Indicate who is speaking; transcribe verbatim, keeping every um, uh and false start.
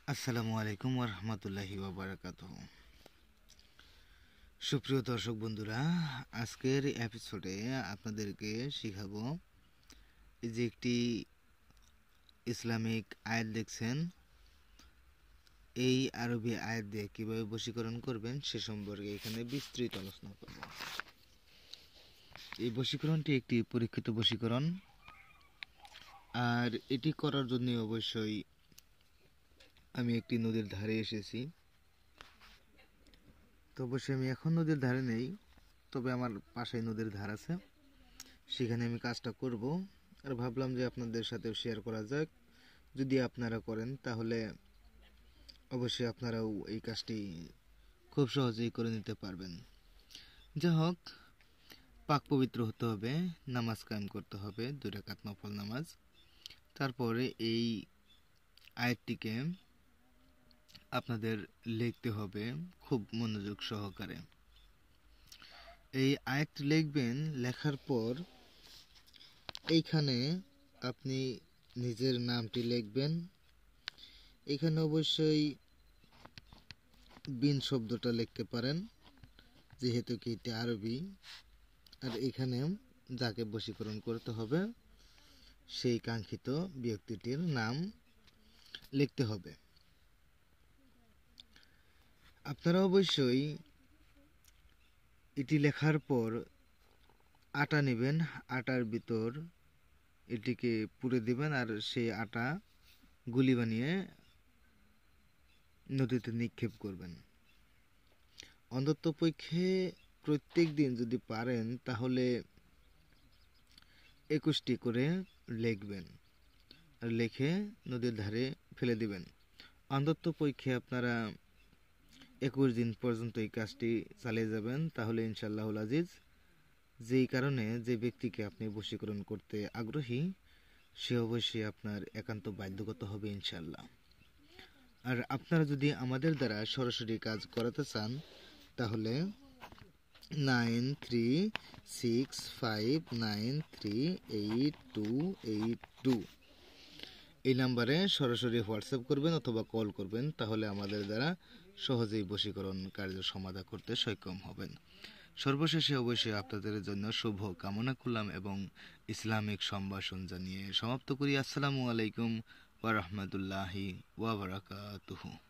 Speaker 1: আসসালামু আলাইকুম ওয়া রাহমাতুল্লাহি ওয়া বারাকাতুহু। সুপ্রিয় দর্শক বন্ধুরা, আজকের এপিসোডে আপনাদেরকে শেখাবো এই যে একটি ইসলামিক আয়াত দেখছেন, এই আরবি আয়াত দিয়ে কীভাবে বশীকরণ করবেন সে সম্পর্কে এখানে বিস্তৃত আলোচনা করব। এই বশীকরণটি একটি পরীক্ষিত বশীকরণ, আর এটি করার জন্য অবশ্যই আমি একটি নদীর ধারে এসেছি। তো অবশ্যই আমি এখন নদীর ধারে নেই, তবে আমার পাশেই নদীর ধার আছে, সেখানে আমি কাজটা করব। আর ভাবলাম যে আপনাদের সাথেও শেয়ার করা যাক। যদি আপনারা করেন তাহলে অবশ্যই আপনারাও এই কাজটি খুব সহজেই করে নিতে পারবেন। যাই হোক, পাক পবিত্র হতে হবে, নামাজ কায়েম করতে হবে, দুই রাকাত নফল নামাজ। তারপরে এই আয়াতটিকে আপনাদের লিখতে হবে খুব মনোযোগ সহকারে। এই আয়াতটি লিখবেন, লেখার পর এইখানে আপনি নিজের নামটি লিখবেন। এখানে অবশ্যই বিন শব্দটা লিখতে পারেন, যেহেতু কি এটি আরবি। আর এখানে যাকে বশীকরণ করতে হবে সেই কাঙ্ক্ষিত ব্যক্তিটির নাম লিখতে হবে। আপনারা অবশ্যই এটি লেখার পর আটা নেবেন, আটার ভিতর এটিকে পুরে দিবেন, আর সেই আটা গুলি বানিয়ে নদীতে নিক্ষেপ করবেন। অন্ততপক্ষে প্রত্যেক দিন যদি পারেন তাহলে একুশটি করে লিখবেন, আর লিখে নদীর ধারে ফেলে দিবেন। অন্ততপক্ষে আপনারা একুশ দিন পর্যন্ত এই কাজটি চালিয়ে যাবেন, তাহলে ইনশাআল্লাহুল আজিজ যেই কারণে যে ব্যক্তিকে আপনি বশীকরণ করতে আগ্রহী সে অবশ্যই আপনার একান্ত বাধ্যগত হবে ইনশাআল্লাহ। আর আপনারা যদি আমাদের দ্বারা সরাসরি কাজ করাতে চান তাহলে nine three six five nine three eight two eight two এই নাম্বারে সরাসরি হোয়াটসঅ্যাপ করবেন অথবা কল করবেন, তাহলে আমাদের দ্বারা সহজেই বশীকরণ কার্য সমাধা করতে সক্ষম হবেন। সর্বশেষে অবশ্যই আপনাদের জন্য শুভ কামনা করলাম এবং ইসলামিক সম্ভাষণ জানিয়ে সমাপ্ত করি। আসসালামু আলাইকুম ওয়া রাহমাতুল্লাহি ওয়া বারাকাতুহু।